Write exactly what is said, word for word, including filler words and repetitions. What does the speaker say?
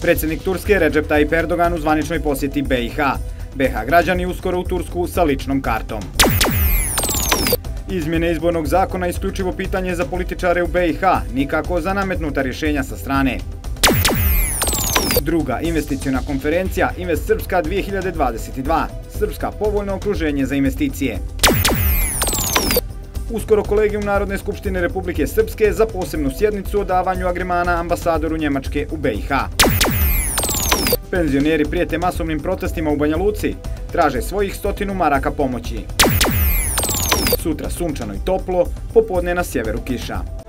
Predsjednik Turske Recep Tayyip Erdogan u zvaničnoj posjeti B i H. B H građani uskoro u Tursku sa ličnom kartom. Izmjene izbornog zakona isključivo pitanje za političare u B i H, nikako za nametnuta rješenja sa strane. Druga investiciona konferencija Invest Srpska dvije hiljade dvadeset dva. Srpska povoljno okruženje za investicije. Uskoro kolegijum Narodne skupštine Republike Srpske za posebnu sjednicu o davanju agremana ambasadoru Njemačke u B i H. Penzioneri prijete masovnim protestima u Banja Luci, traže svojih stotinu maraka pomoći. Sutra sunčano i toplo, popodne na sjeveru kiša.